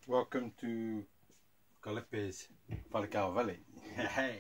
Welcome to Galepe's Falcao Valley. Hey.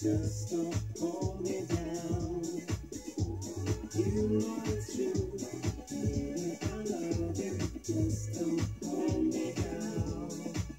Just don't hold me down. You know it's true. Baby, I love you. Just don't hold me down.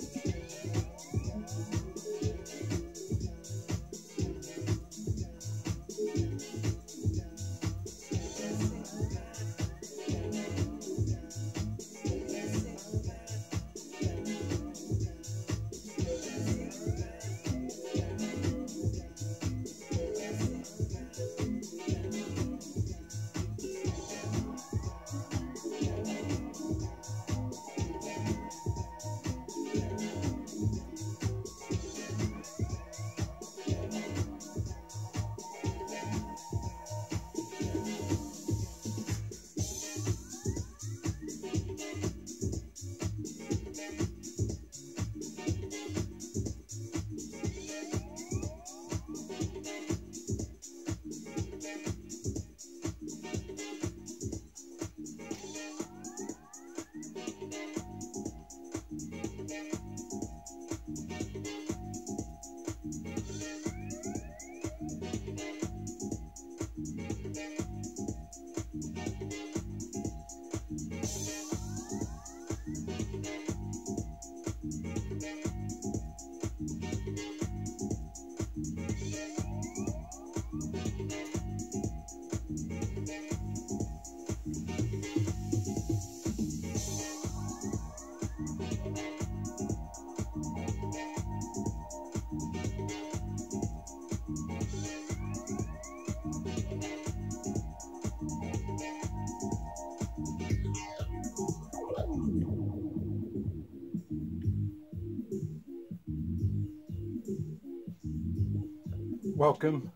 Welcome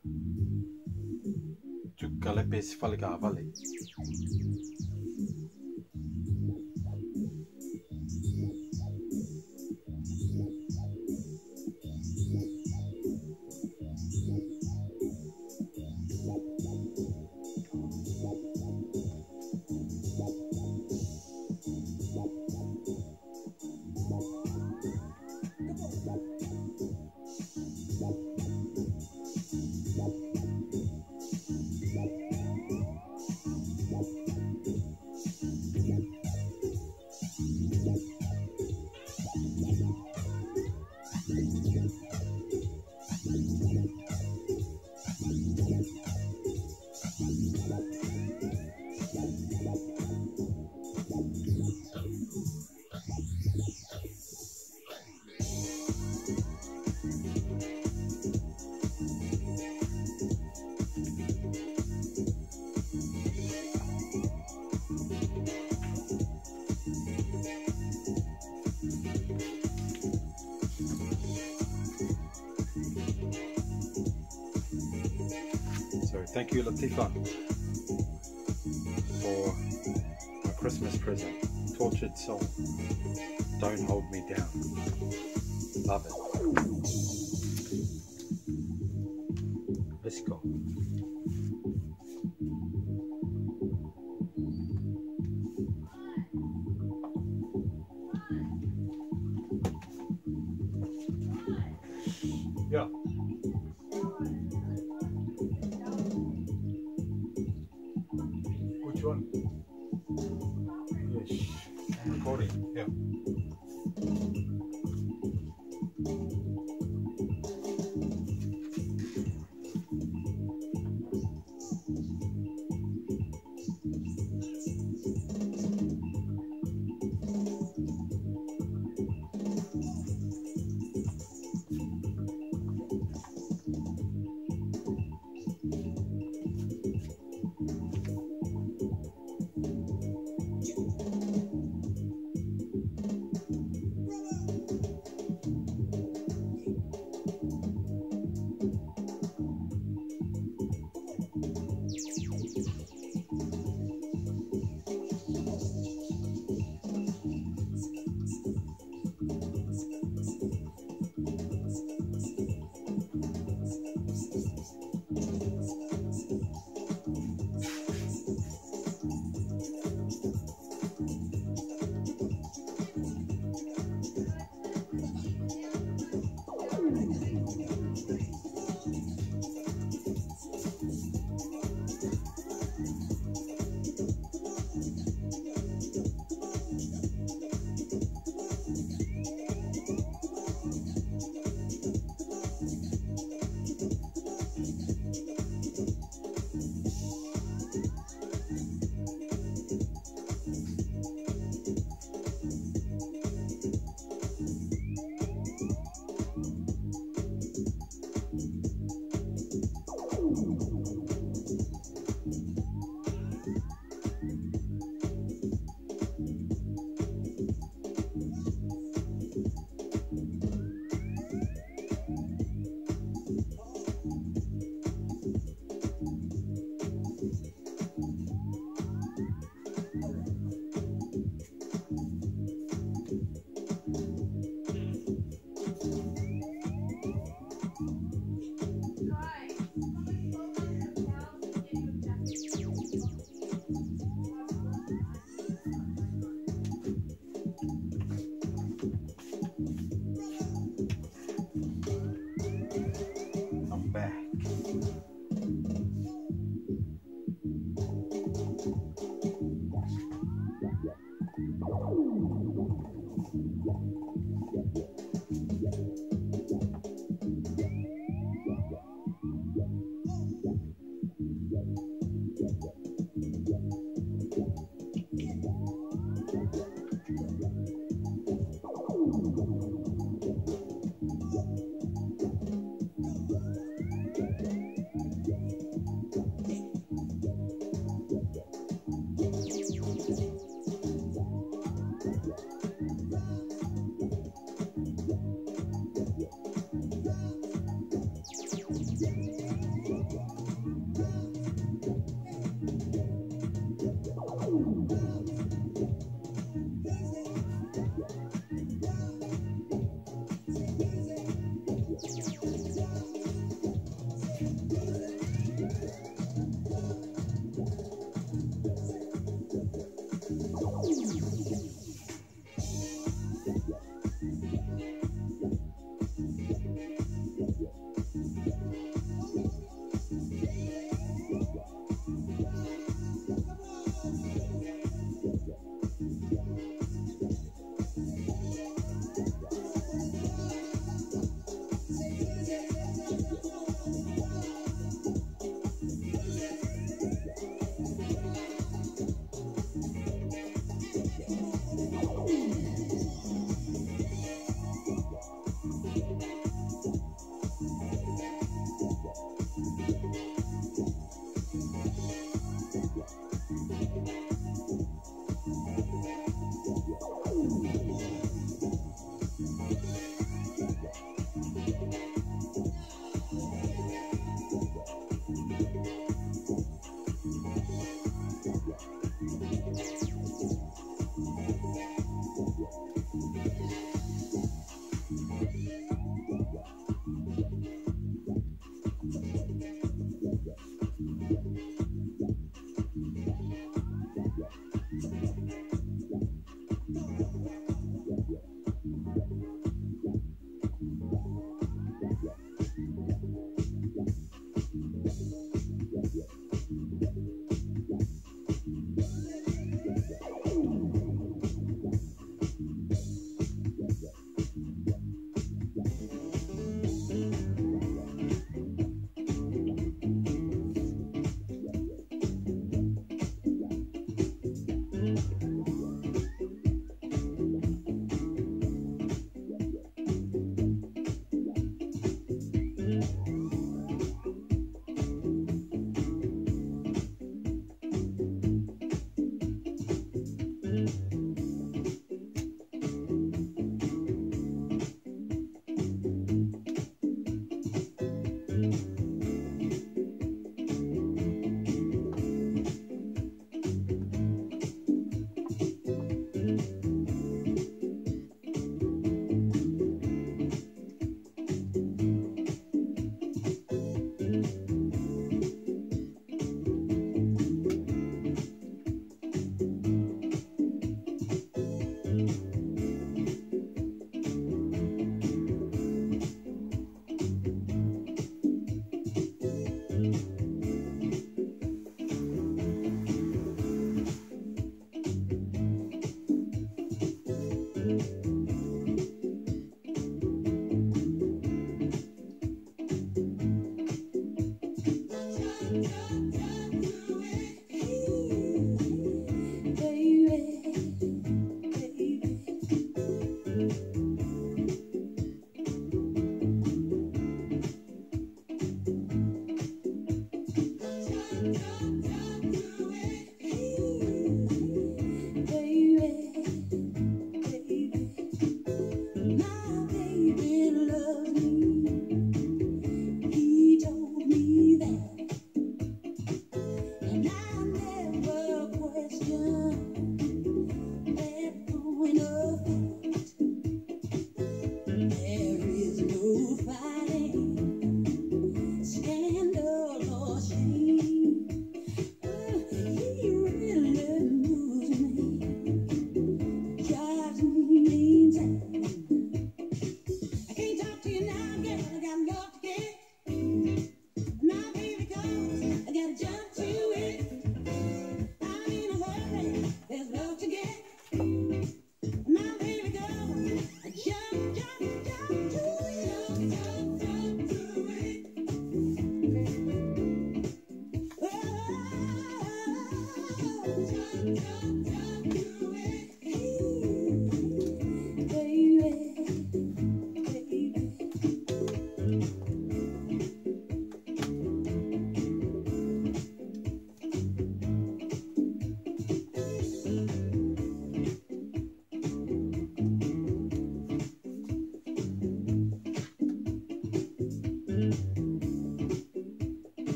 to Kalepes Whalekā Valley. So thank you, Latifa, for my Christmas present. Tortured Soul. Don't hold me down. Love it. Let's go. Yeah. Which one? Yes. I'm recording. Yeah.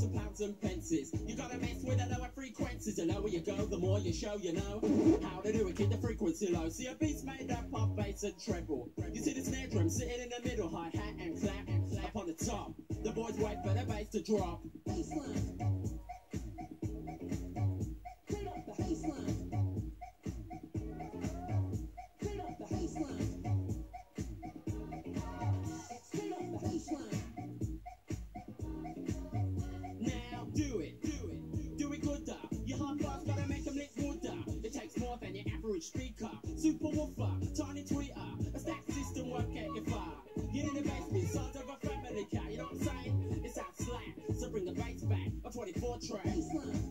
dollars and pounds and pences. You gotta mess with the lower frequencies. The lower you go, the more you show you know how to do it, keep the frequency low. See a beat's made up of bass and treble. You see the snare drum sitting in the middle, hi-hat and clap up on the top. The boys wait for the bass to drop. Baseline. Turn up the baseline. Turn up the baseline. Turn up the baseline. Now do it gooder. Your hard bars gotta make them lick wooder. It takes more than your average speaker. Super woofer, tiny tweeter. A stack system won't get you far. Get in the basement, size of a family car. You know what I'm saying? It sounds slack, so bring the bass back. A 24 track. Baseline.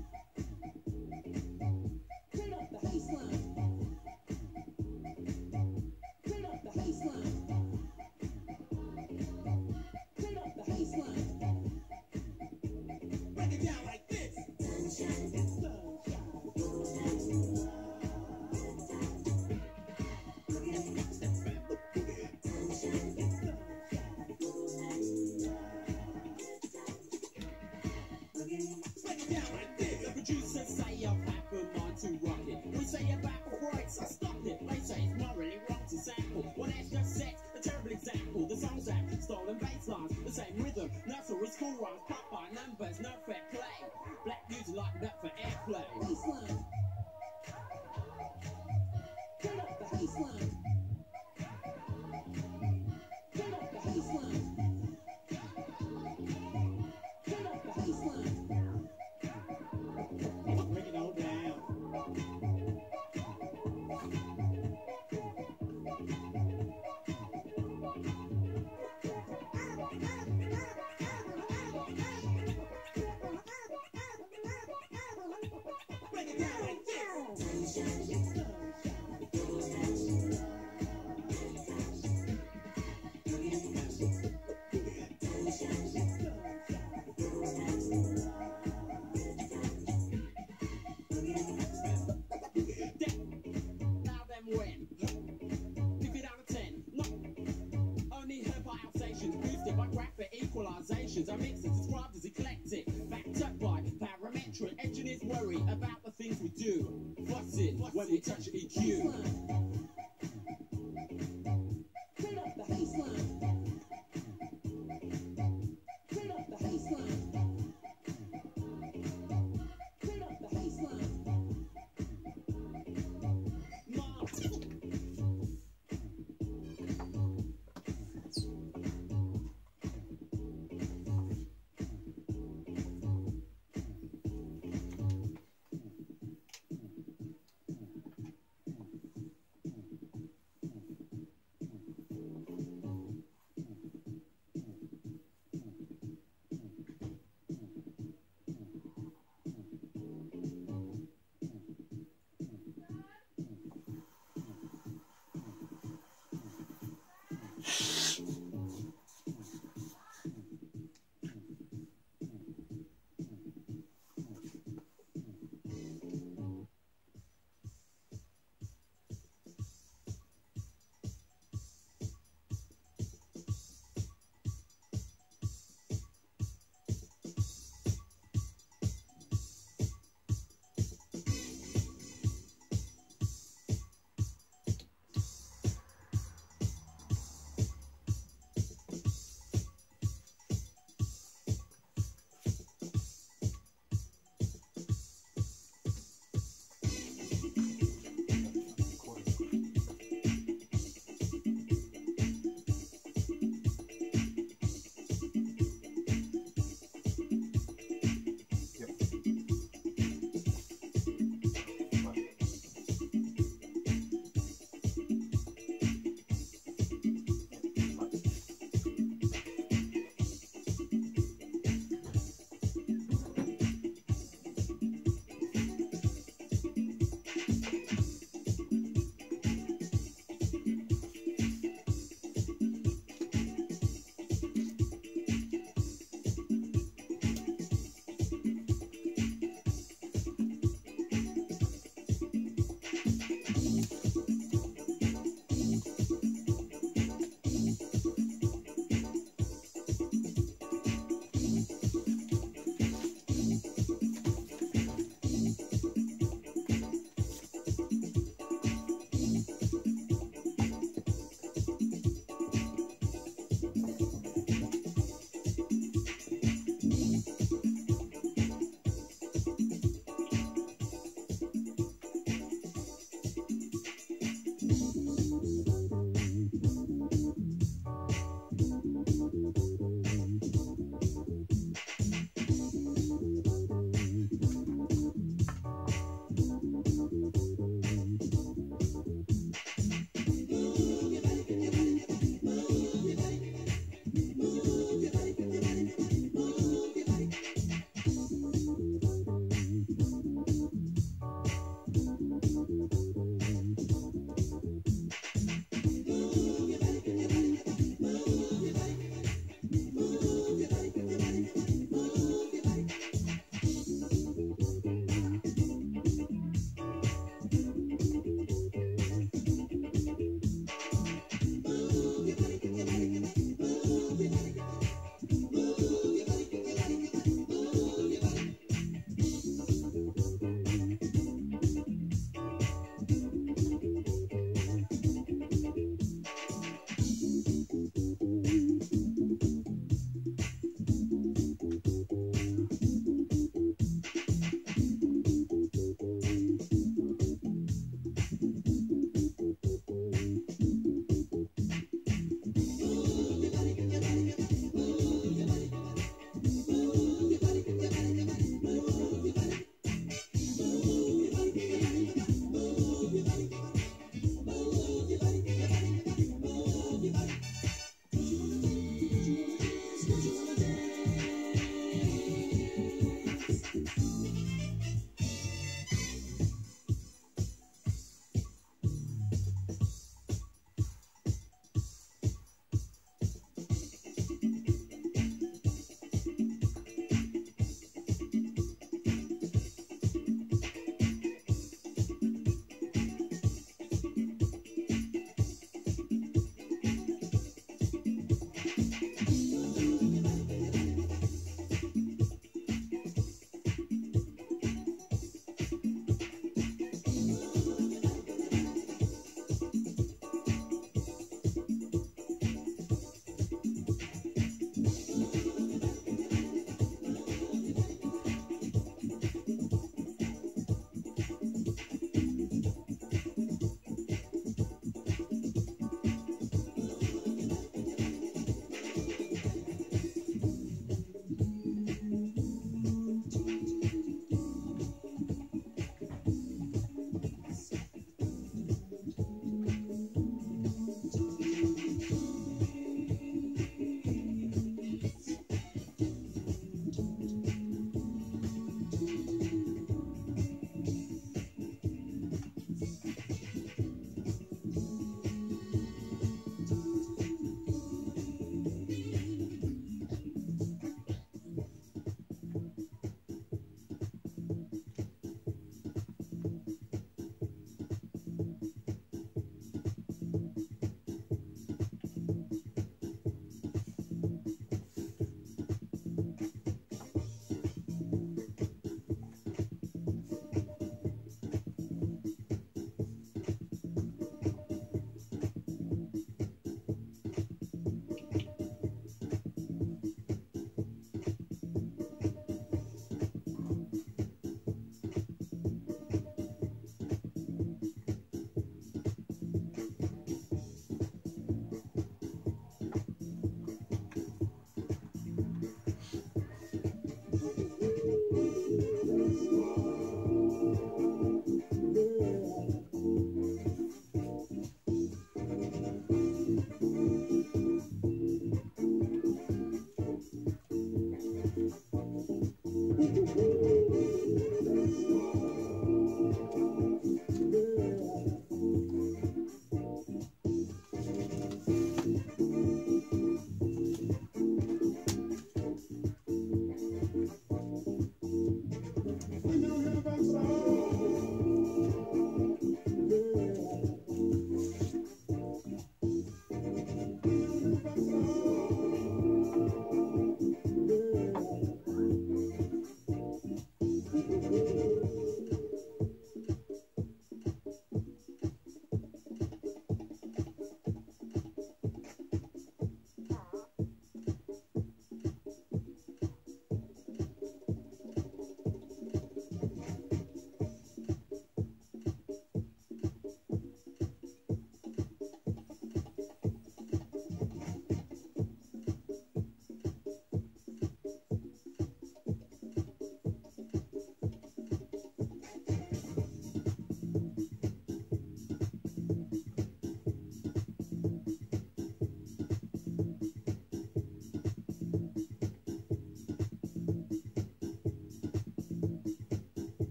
Turn up the baseline. Turn up the baseline. Turn up the baseline. Break it down like this. The producers say I've had a mind to rock it. We say about the rights, I stop it. They say it's morally wrong to sample. One extra set, a terrible example. The songs have stolen bass lines, the same rhythm. Nursery school rhymes, pop by numbers, no fair play. Black music like that for airplay. Baseline. Turn up the baseline. Turn up the baseline. Turn up the baseline. Bring it all down. Bring it down like this. Now then when? Give it out of 10. Not only heard by alsations, boosted by graphic equalizations. Our mix is described as eclectic, backed up by parametric. Engineers worry about the things we do. Fussing when we touch EQ. Turn up the baseline. Turn up the baseline. Turn up the baseline.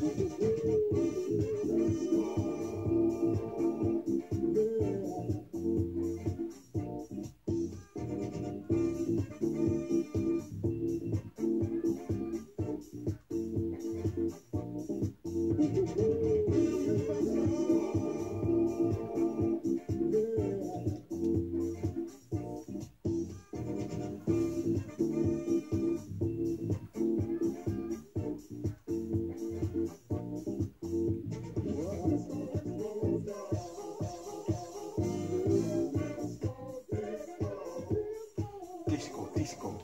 Disco, disco.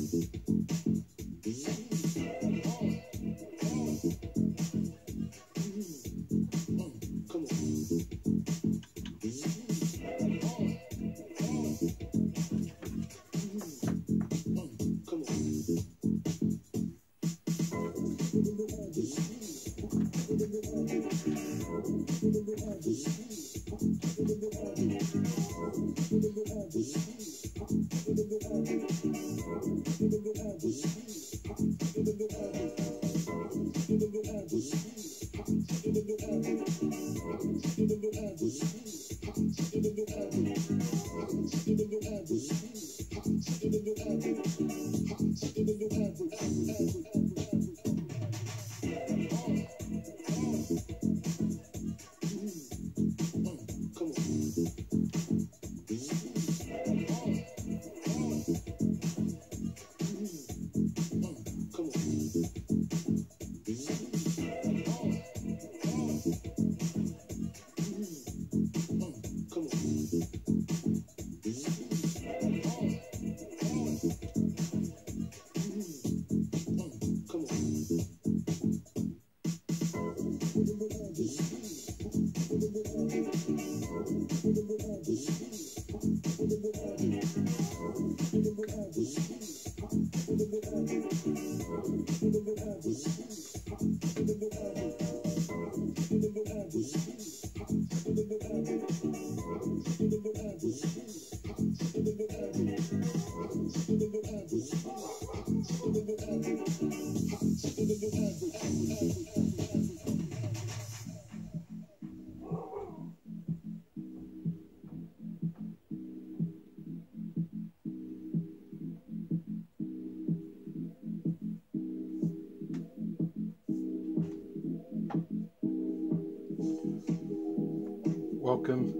Welcome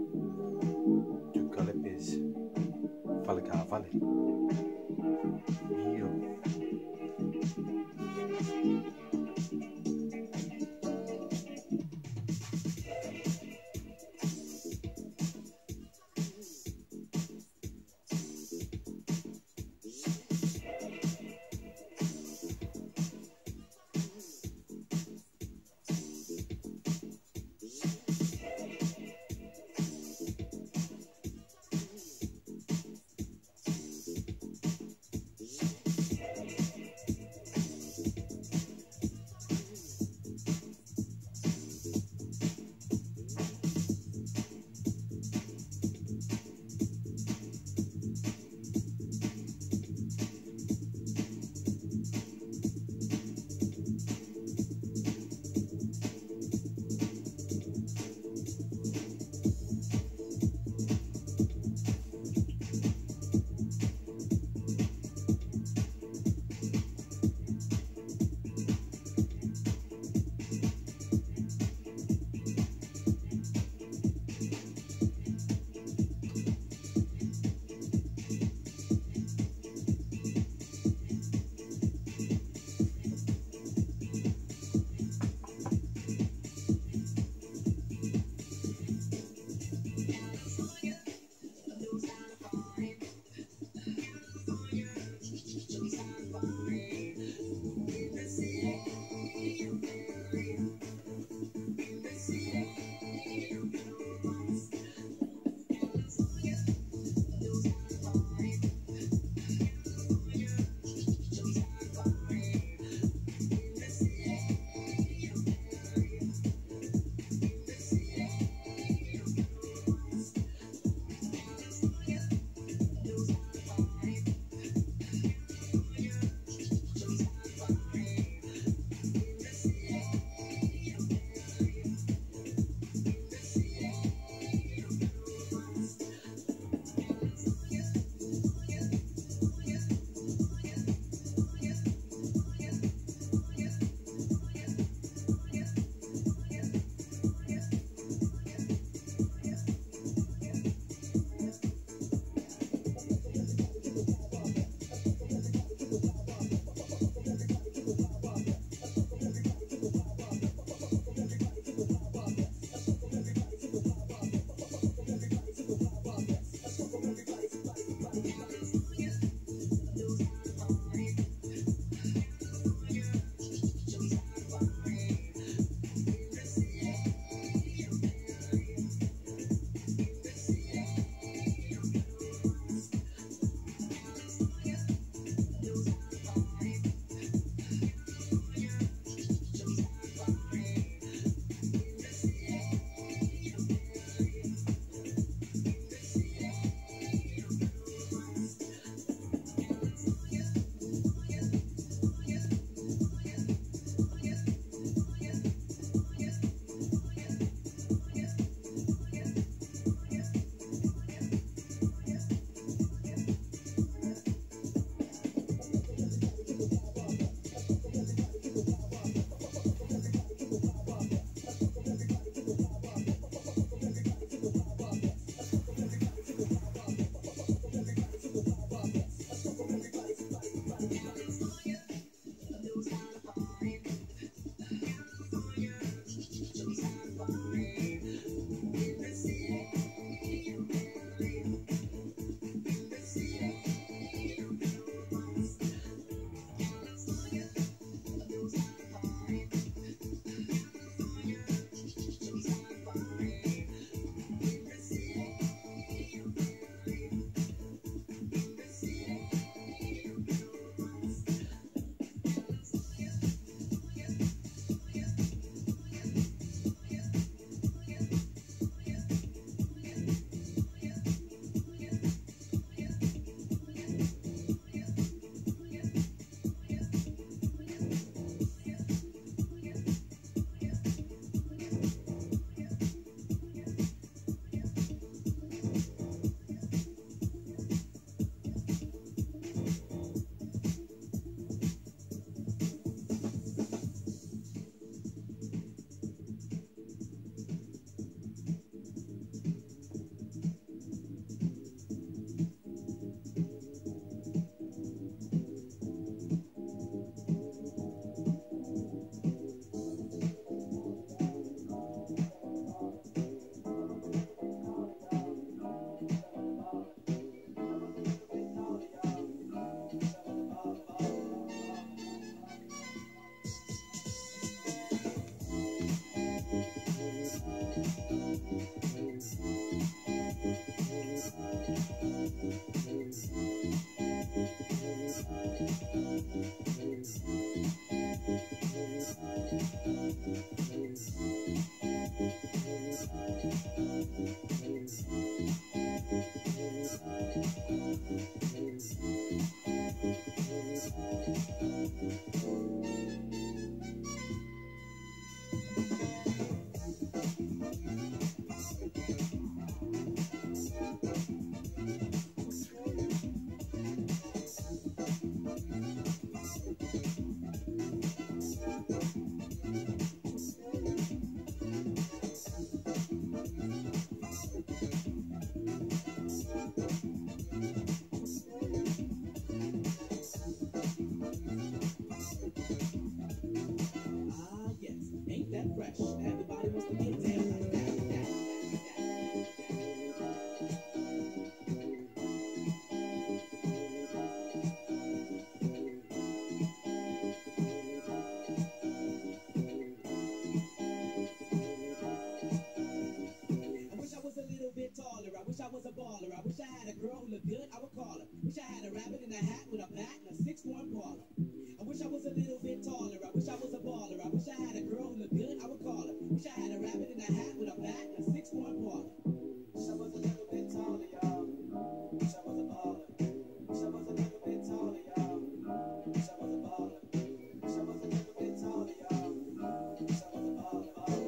to Kalip's Falaka Valley. Yo. fresh. Everybody wants to get down like that. I wish I was a little bit taller. I wish I was a baller. I wish I had a girl who looked good, I would call her. Wish I had a rabbit in a hat with a bat and a 6'1" parlor. I wish I was a little bit taller. I wish I was a baller. I wish I had a girl who looked good, I would call her. Wish I had a rabbit in a hat with a bat and a 6'1" parlor. Wish I was a little bit taller, y'all. Wish I was a baller. Wish I was a little bit taller, y'all. Wish I was a baller. Wish I was a little bit taller, y'all. Wish I was a baller.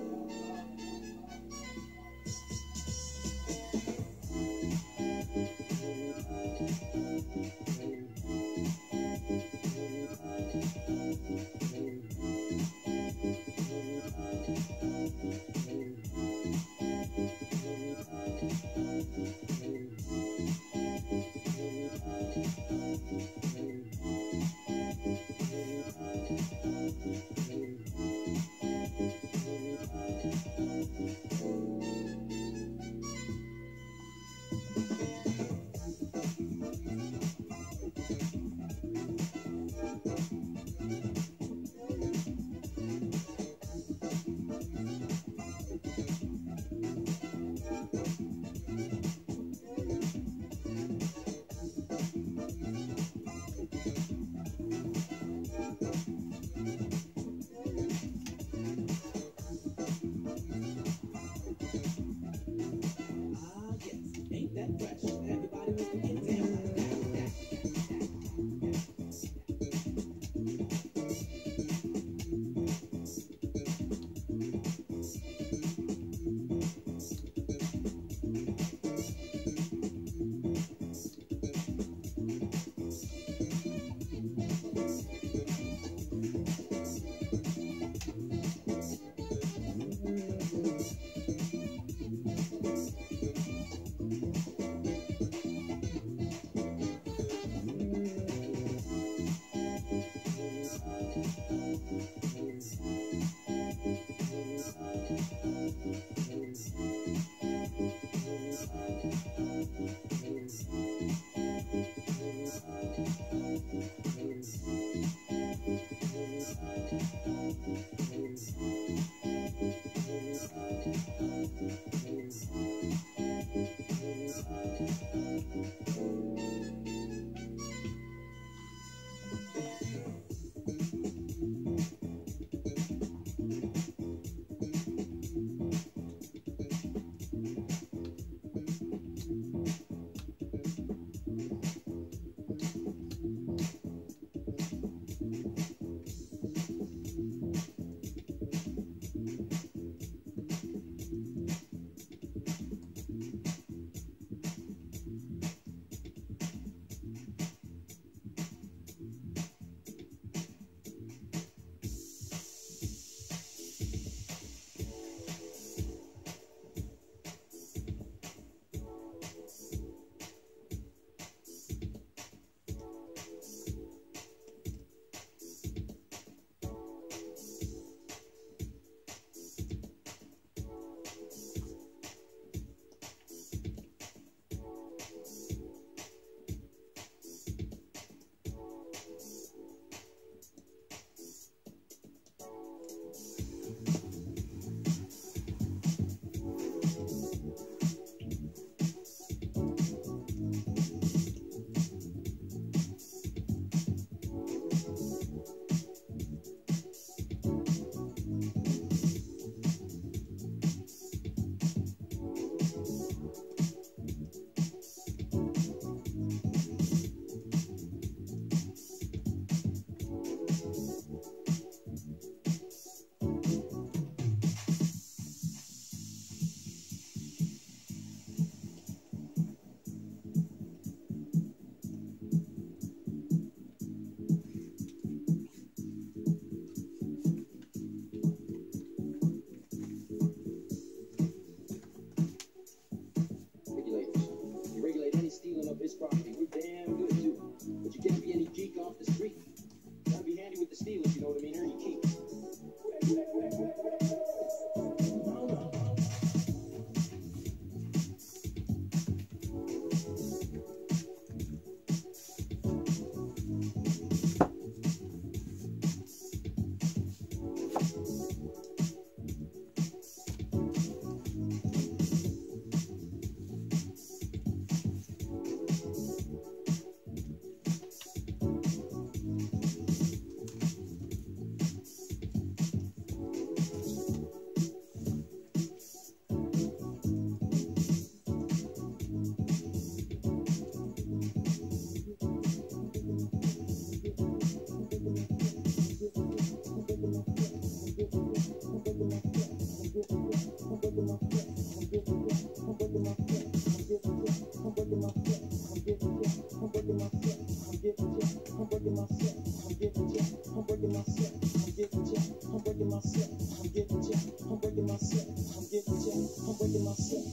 breaking myself, I'm getting jacked. I'm breaking myself, I'm getting jacked. I'm breaking myself, I'm getting jacked. I'm breaking myself.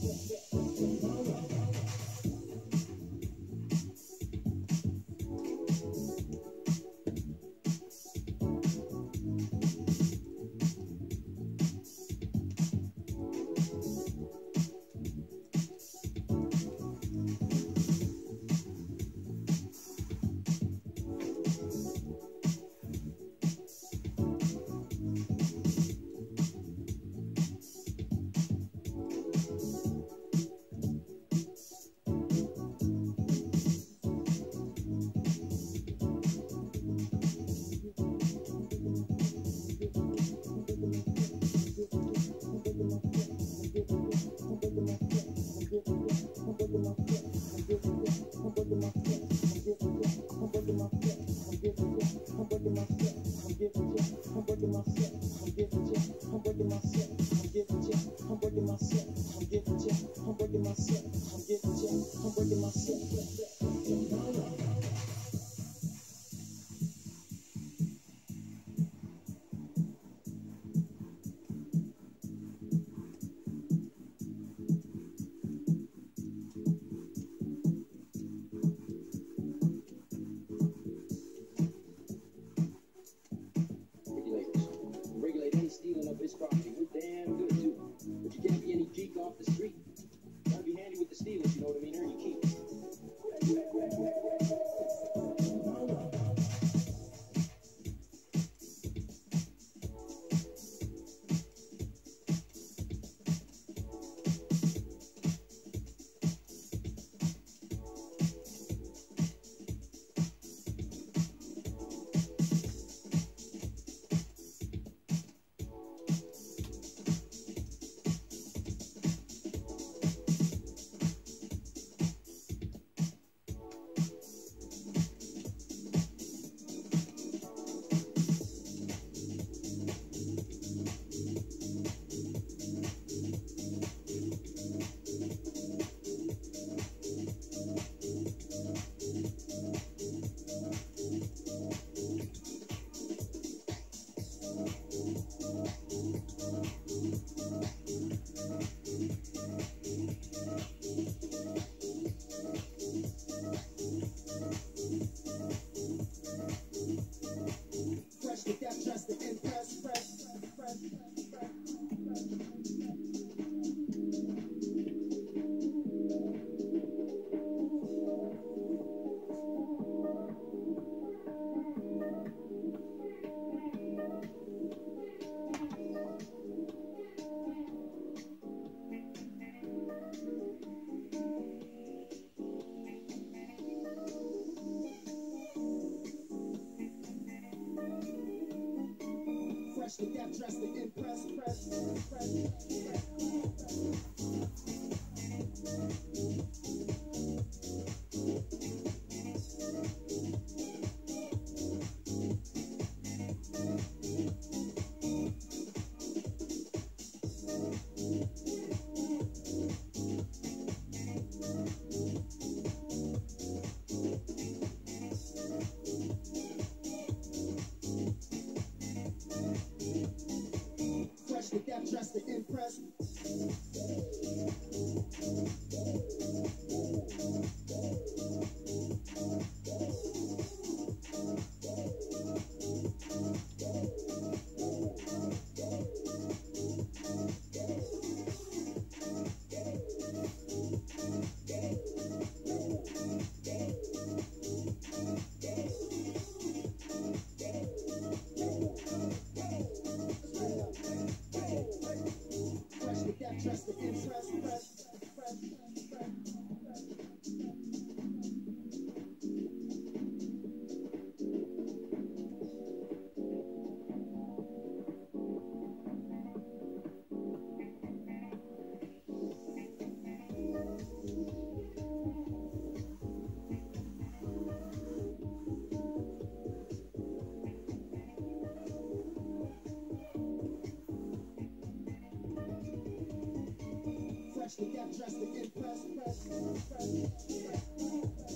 Regulators. Regulate any stealing of his property. We're damn good too. But you can't be any geek off the street. Gotta be handy with the stealers, you know what I mean? Earn your keep. Fresh to death, just to impress, fresh to death, just to impress, fresh to death, just to impress. Fresh to death, just to impress, fresh to death, just to impress.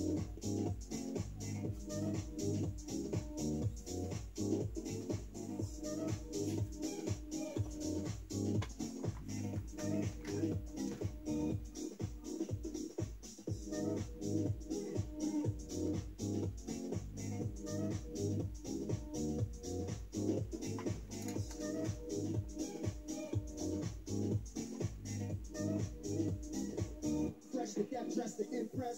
to get dressed to impress.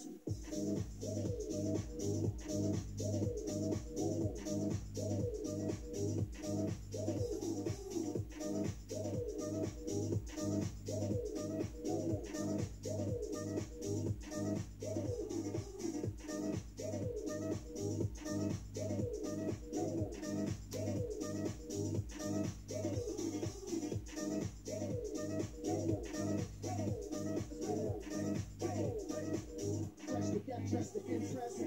Fresh to get dressed to impress.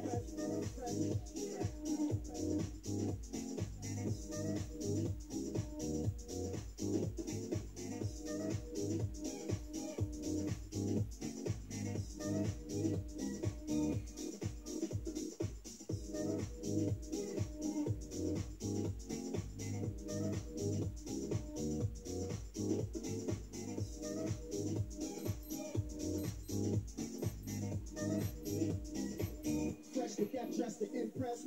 Fresh to get dressed to impress.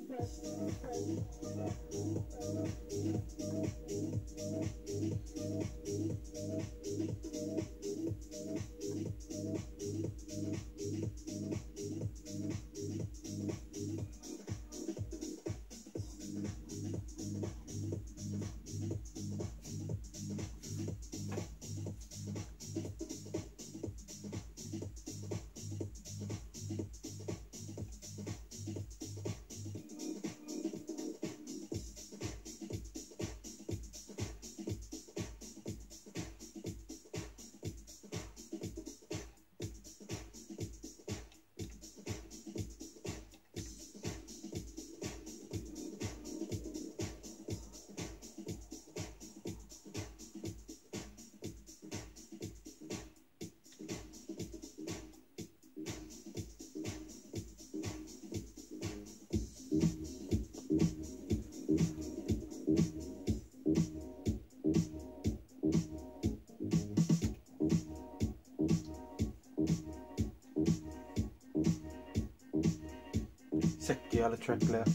Säck i alla trackler.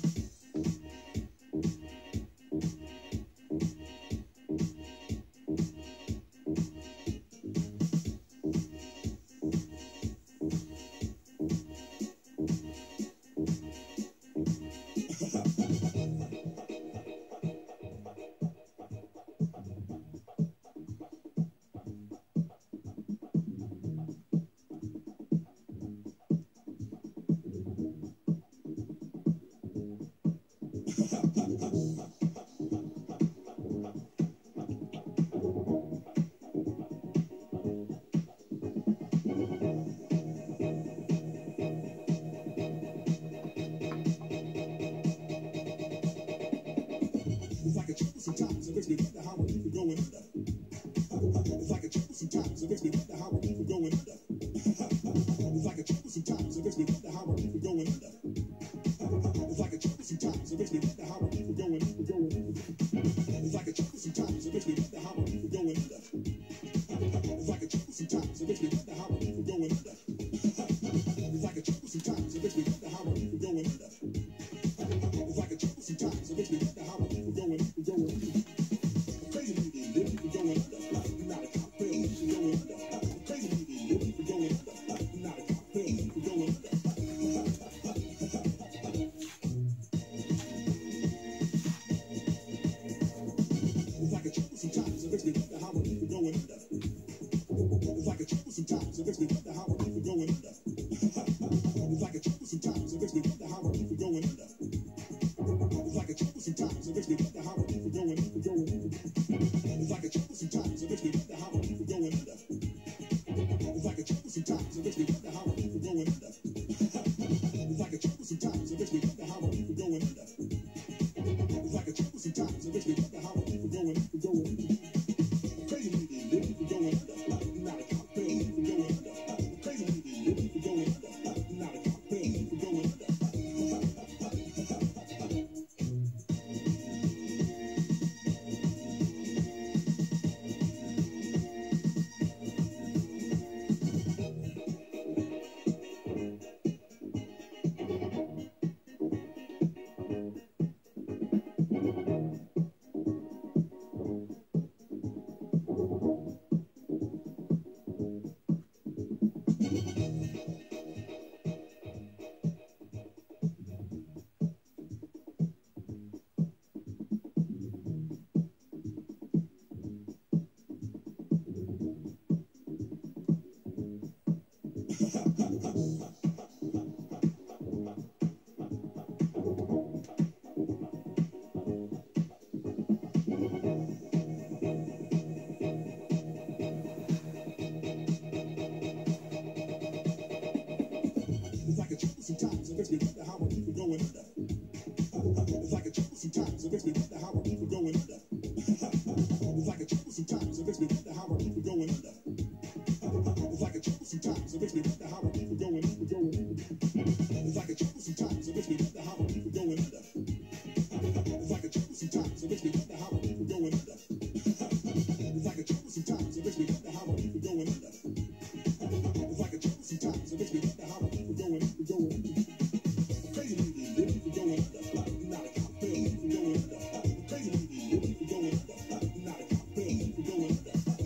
It's like a trouble sometimes. It makes me wonder how are people going under. It's like a trouble sometimes. It makes me wonder how are people going under. It's like a trouble sometimes. It makes me wonder how are people going under. It's like a trouble sometimes. It makes me wonder how are people going under. It's like a trouble sometimes. It makes me wonder how are people going under. It's like a trouble sometimes. It makes me wonder how are people going under. It's like a trouble sometimes. It makes me wonder how are people going under. It's like a trouble sometimes. It makes me wonder how are people going under. Crazy people live, people going under. Not a cocktail, people going under. Crazy people live, people going under. Not a cocktail, people going under. It's like a trouble sometimes. It makes me wonder how are people going under. It's like a trouble sometimes. It makes me wonder how are people going under. It's like a trouble sometimes. It makes me wonder how are people going under. It's like a trouble sometimes. It makes me wonder how are people going under. It's like a trouble sometimes. It makes me wonder how are people going under. It's like a trouble sometimes. It makes me wonder how are people going under. It's like a trouble sometimes. It makes me wonder how are people going under. It's like a trouble sometimes. It makes me wonder how are people going under. Crazy people live, people going under. Not a cocktail, people going under. Crazy people live, people going under. Not a cocktail, people going under. It's like a trouble sometimes. It makes me wonder how I keep from going under. It's like a trouble sometimes. It makes me wonder how I keep from going under. It's like a trouble sometimes. It makes me wonder how I keep from going under. It's like a trouble sometimes. It makes me wonder how I keep from going under. It's like a trouble sometimes. It makes me wonder how I keep from going under. It's like a trouble sometimes. It makes me wonder how I keep from going under. It's like a trouble sometimes. It makes me wonder how I keep from going under. It's like a trouble sometimes. It makes me wonder how I keep from going under. Crazy lady, you keep from going under. You're not a cop, you keep from going under. Crazy lady, you keep from going under. You're not a cop, you keep from going under.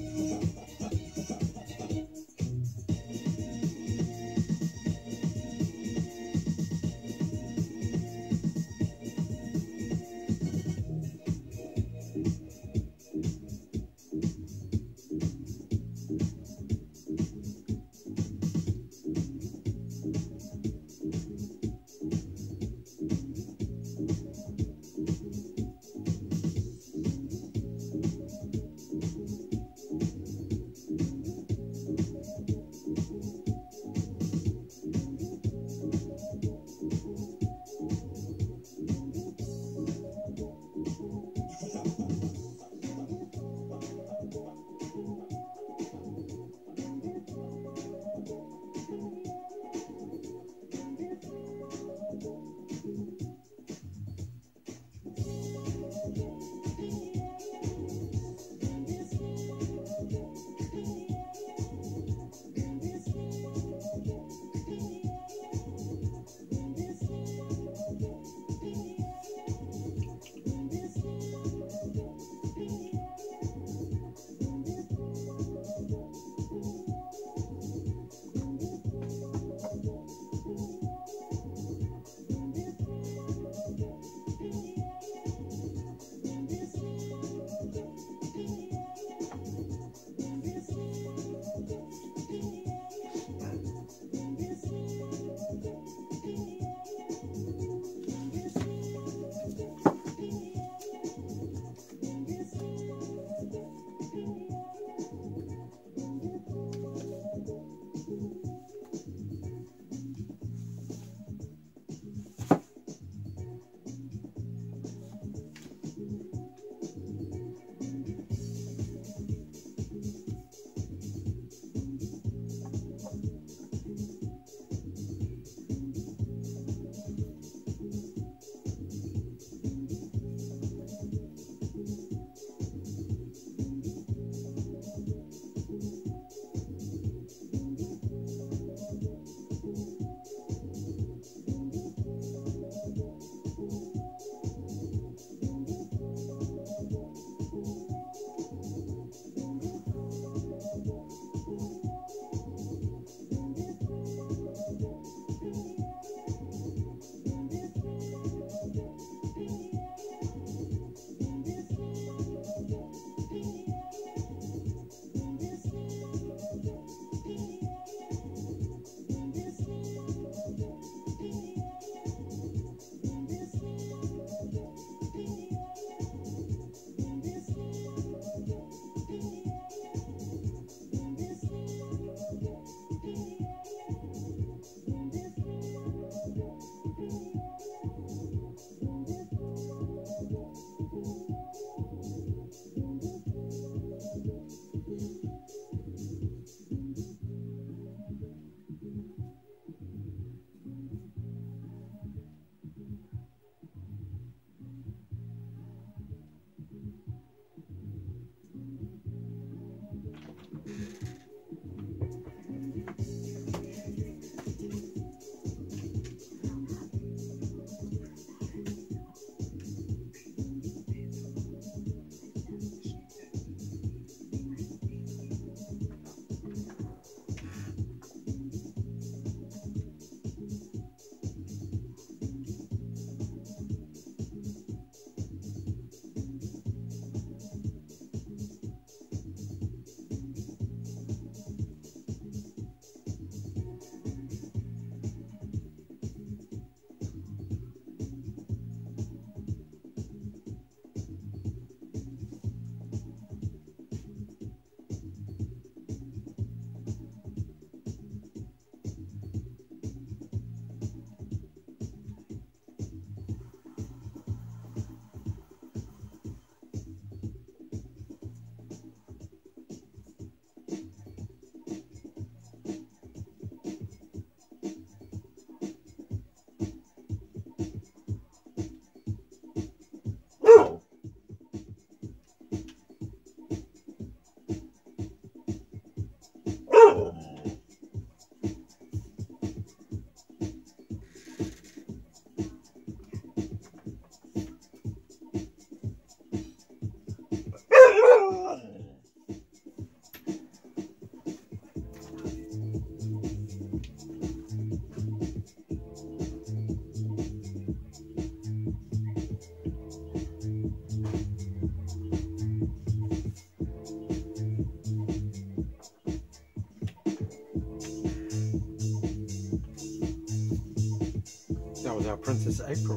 Princess April.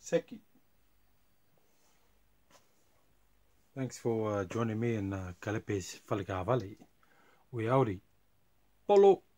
Seki. Thanks for joining me in Kalepe's Whalekāwali. We auri. Polo!